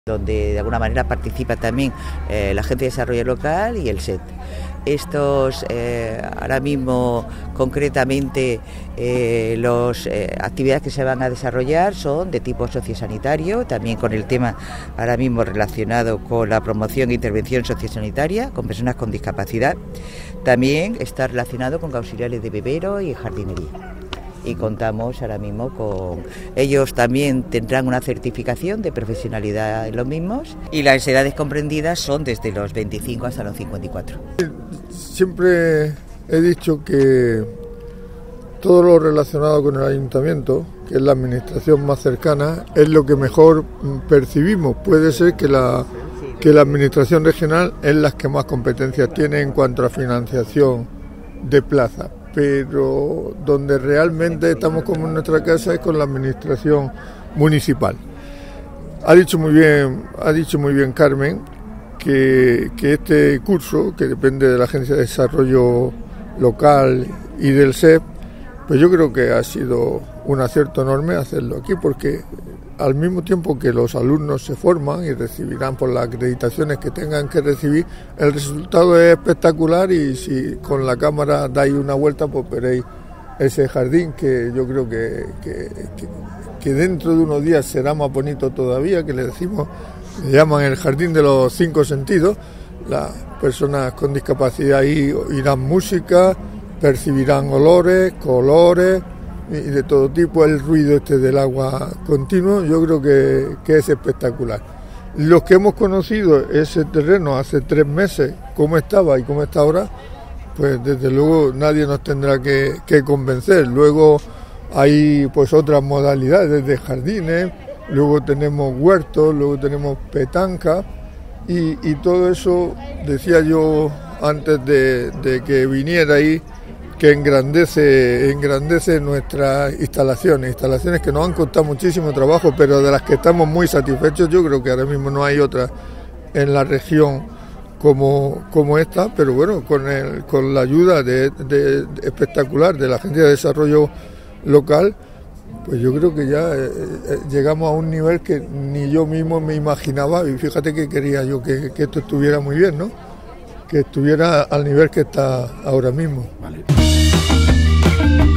donde de alguna manera participa también la Agencia de Desarrollo Local y el SET. Estos ahora mismo concretamente las actividades que se van a desarrollar son de tipo sociosanitario, también con el tema ahora mismo relacionado con la promoción e intervención sociosanitaria con personas con discapacidad. También está relacionado con auxiliares de vivero y jardinería. Y contamos ahora mismo con ellos. También tendrán una certificación de profesionalidad en los mismos, y las edades comprendidas son desde los 25 hasta los 54. Siempre he dicho que todo lo relacionado con el ayuntamiento, que es la administración más cercana, es lo que mejor percibimos. Puede ser que la administración regional es la que más competencias tiene en cuanto a financiación de plaza, pero donde realmente estamos como en nuestra casa es con la administración municipal. Ha dicho muy bien Carmen que este curso, que depende de la Agencia de Desarrollo Local y del SEP, pues yo creo que ha sido un acierto enorme hacerlo aquí, porque al mismo tiempo que los alumnos se forman y recibirán por las acreditaciones que tengan que recibir, el resultado es espectacular, y si con la cámara dais una vuelta pues veréis ese jardín que yo creo que dentro de unos días será más bonito todavía, que le llaman el jardín de los 5 sentidos. Las personas con discapacidad ahí oirán música, percibirán olores, colores y de todo tipo, el ruido del agua continuo. Yo creo que es espectacular. Los que hemos conocido ese terreno hace 3 meses, cómo estaba y cómo está ahora, pues desde luego nadie nos tendrá que convencer. Luego hay pues otras modalidades de jardines, luego tenemos huertos, luego tenemos petanca, y todo eso, decía yo antes de que viniera ahí, que engrandece nuestras instalaciones que nos han costado muchísimo trabajo, pero de las que estamos muy satisfechos. Yo creo que ahora mismo no hay otra en la región como esta, pero bueno, con la ayuda espectacular de la Agencia de Desarrollo Local, pues yo creo que ya llegamos a un nivel que ni yo mismo me imaginaba, y fíjate que quería yo que esto estuviera muy bien, ¿no? Que estuviera al nivel que está ahora mismo. Vale.